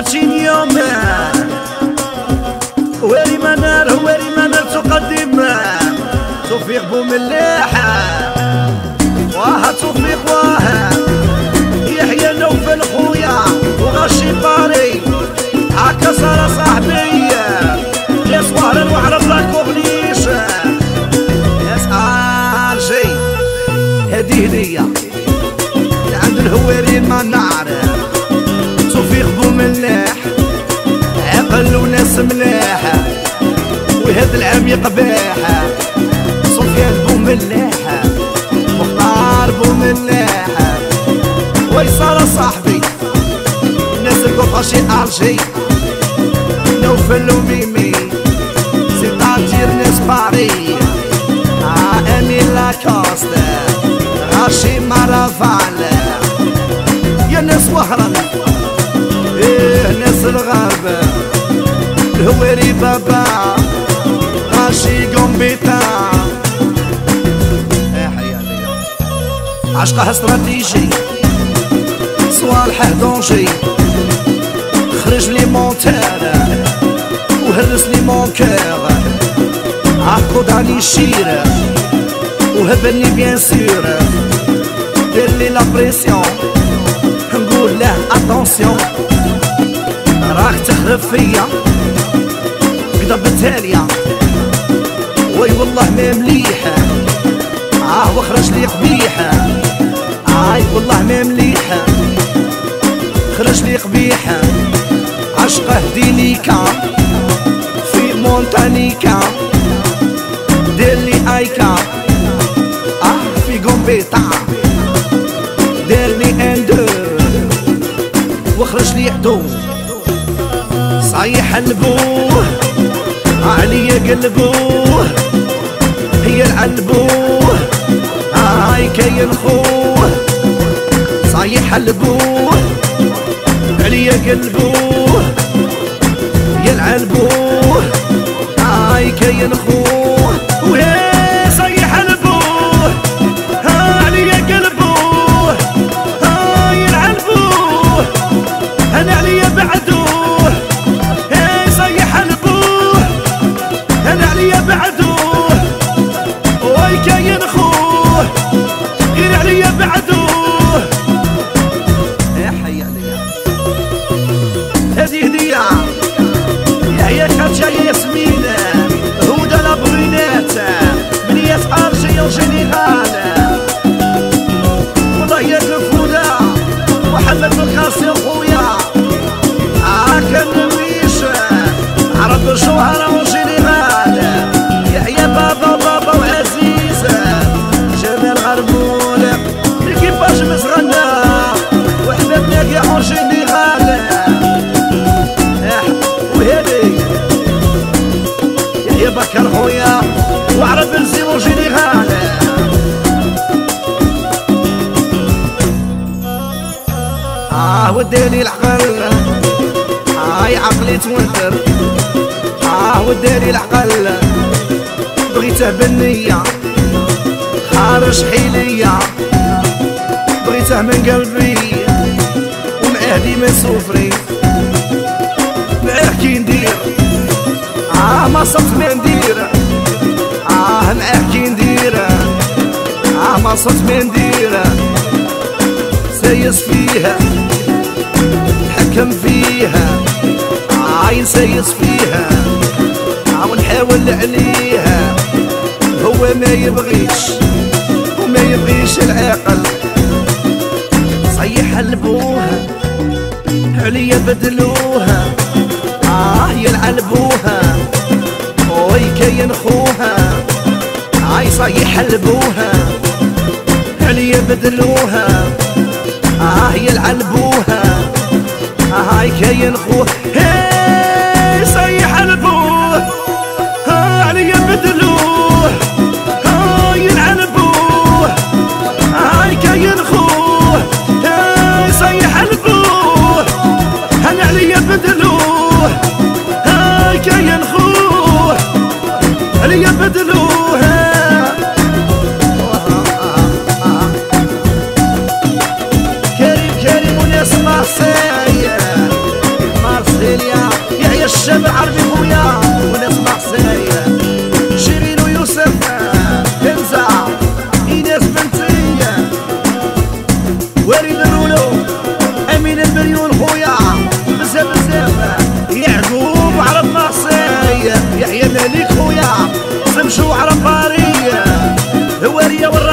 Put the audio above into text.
30 يوم. هواري منار هواري منار تقدم توفيق بوملاح، واه توفيق واه يحيى نوفل خويا وغشي باري هاكا صار صاحبي يا صوهرا وعرف لا كورنيش يسأل شي. هدي هدية عند الهواري منار توفيق بوملاح، عقل وناس ملاح وهذا العام يقباح. سفيان بوملاح مختار بوملاح ويصار صاحبي الناس القفاشي الجي نوفل وميمي سيطاجير ناس باري امين لاكوستا غاشي مارافال يا ناس وهران ناس الغرب الهواري بابا غاشي قنبيتا. عشقها استراتيجي صوالحه دونجي خرج لي مونتير وهرس لي مونكور عقداني الشير وهبني بيان سور ديرلي لا بريسيون نقول له اتونسيون راك تخرف فيا كدا بالتالية وي والله ما مليحة وخرج لي قبيحة والله ما مليحة خرج لي قبيحة. عشقه دينيكا في مونتانيكا دير لي ايكا في قنبيطة دير لي اندو وخرج لي عدو صايح البوه عليا قلبوه هي العلبوه كاين خوه صايح البوه عليا قلبوه يا العلبوه كاين خوه وهي صايح البوه عليا قلبوه يا العلبوه انا عليا بعدوه صايح البوه انا عليا بعدوه وي كاين خوه غير عليا بعدوه. يا حي عليا هذه هدية يا خرجة يا ياسمين هدى لابرينات بنيات ارجي وجينيرال والله يا الفودة محمد بالخاصي خويا كان نميش عرب الجوهرة وجينيرال يا بابا بابا وعزيز جمال غربول الكيباج مسغنى وحبابنا كاع اون جينيرال. وهذي يا بكر خويا وعرب نزيرو جينيرال. وداني العقل عقلي توتر وداني العقل بغيته بالنية خارج حيلية بغيته من قلبي ومعاه ديما سوفري معاه كي ندير ما صرت ما ندير معاه كي ندير ما صرت ما ندير سايس فيها نحكم فيها نسيس فيها ونحاول عليها هو ما يبغيش وما يبغيش العقل صيح لبوها عليا بدلوها يلعلبوها وي كاين خوها صيح لبوها عليا بدلوها يلعلبوها كاين خوه صيح لبوه عليا بدلوه يلعلبوه كاين خوه صيح لبوه عليا بدلوه كاين خوه عليا بدلوه. كريم وناس مارسيل مالك خويا سمشو عرفاري هوارية